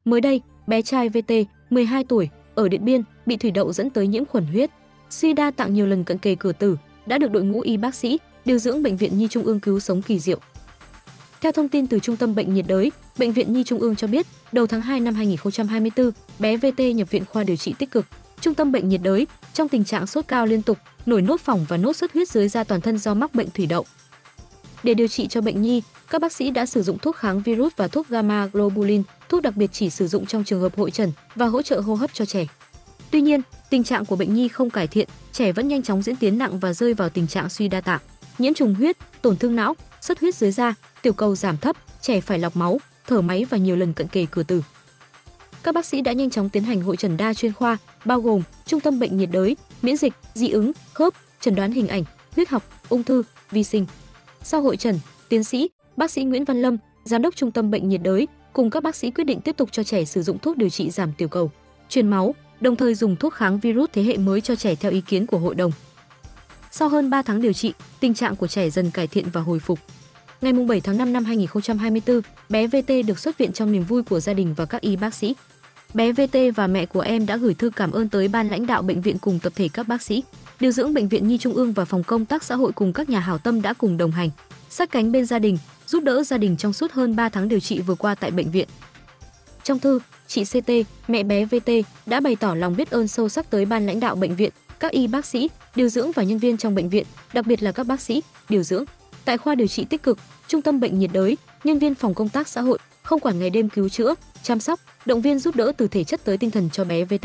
Mới đây, bé trai VT, 12 tuổi, ở Điện Biên bị thủy đậu dẫn tới nhiễm khuẩn huyết, suy đa tạng nhiều lần cận kề cửa tử, đã được đội ngũ y bác sĩ điều dưỡng Bệnh viện Nhi Trung ương cứu sống kỳ diệu. Theo thông tin từ Trung tâm Bệnh nhiệt đới, Bệnh viện Nhi Trung ương cho biết, đầu tháng 2 năm 2024, bé VT nhập viện khoa điều trị tích cực, Trung tâm Bệnh nhiệt đới, trong tình trạng sốt cao liên tục, nổi nốt phỏng và nốt xuất huyết dưới da toàn thân do mắc bệnh thủy đậu. Để điều trị cho bệnh nhi, các bác sĩ đã sử dụng thuốc kháng virus và thuốc gamma globulin, thuốc đặc biệt chỉ sử dụng trong trường hợp hội chẩn và hỗ trợ hô hấp cho trẻ. Tuy nhiên, tình trạng của bệnh nhi không cải thiện, trẻ vẫn nhanh chóng diễn tiến nặng và rơi vào tình trạng suy đa tạng, nhiễm trùng huyết, tổn thương não, xuất huyết dưới da, tiểu cầu giảm thấp, trẻ phải lọc máu, thở máy và nhiều lần cận kề cửa tử. Các bác sĩ đã nhanh chóng tiến hành hội chẩn đa chuyên khoa, bao gồm Trung tâm Bệnh nhiệt đới, miễn dịch, dị ứng, khớp, chẩn đoán hình ảnh, huyết học, ung thư, vi sinh. Sau hội chẩn, tiến sĩ, bác sĩ Nguyễn Văn Lâm, giám đốc Trung tâm Bệnh nhiệt đới, cùng các bác sĩ quyết định tiếp tục cho trẻ sử dụng thuốc điều trị giảm tiểu cầu, truyền máu, đồng thời dùng thuốc kháng virus thế hệ mới cho trẻ theo ý kiến của hội đồng. Sau hơn 3 tháng điều trị, tình trạng của trẻ dần cải thiện và hồi phục. Ngày 7 tháng 5 năm 2024, bé VT được xuất viện trong niềm vui của gia đình và các y bác sĩ. Bé VT và mẹ của em đã gửi thư cảm ơn tới ban lãnh đạo bệnh viện cùng tập thể các bác sĩ, điều dưỡng Bệnh viện Nhi Trung ương và phòng công tác xã hội cùng các nhà hảo tâm đã cùng đồng hành, sát cánh bên gia đình, giúp đỡ gia đình trong suốt hơn 3 tháng điều trị vừa qua tại bệnh viện. Trong thư, chị CT, mẹ bé VT, đã bày tỏ lòng biết ơn sâu sắc tới ban lãnh đạo bệnh viện, các y bác sĩ, điều dưỡng và nhân viên trong bệnh viện, đặc biệt là các bác sĩ, điều dưỡng tại khoa điều trị tích cực, Trung tâm Bệnh nhiệt đới, nhân viên phòng công tác xã hội, không quản ngày đêm cứu chữa, chăm sóc, động viên giúp đỡ từ thể chất tới tinh thần cho bé VT.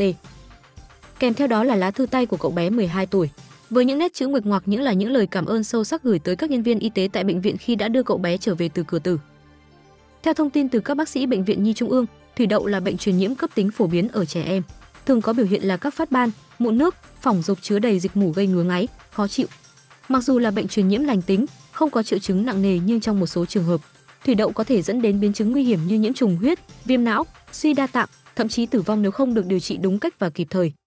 Kèm theo đó là lá thư tay của cậu bé 12 tuổi, với những nét chữ nguệch ngoạc những lời cảm ơn sâu sắc gửi tới các nhân viên y tế tại bệnh viện khi đã đưa cậu bé trở về từ cửa tử. Theo thông tin từ các bác sĩ Bệnh viện Nhi Trung ương, thủy đậu là bệnh truyền nhiễm cấp tính phổ biến ở trẻ em, thường có biểu hiện là các phát ban, mụn nước, phỏng rộp chứa đầy dịch mủ gây ngứa ngáy, khó chịu. Mặc dù là bệnh truyền nhiễm lành tính, không có triệu chứng nặng nề nhưng trong một số trường hợp, thủy đậu có thể dẫn đến biến chứng nguy hiểm như nhiễm trùng huyết, viêm não, suy đa tạng, thậm chí tử vong nếu không được điều trị đúng cách và kịp thời.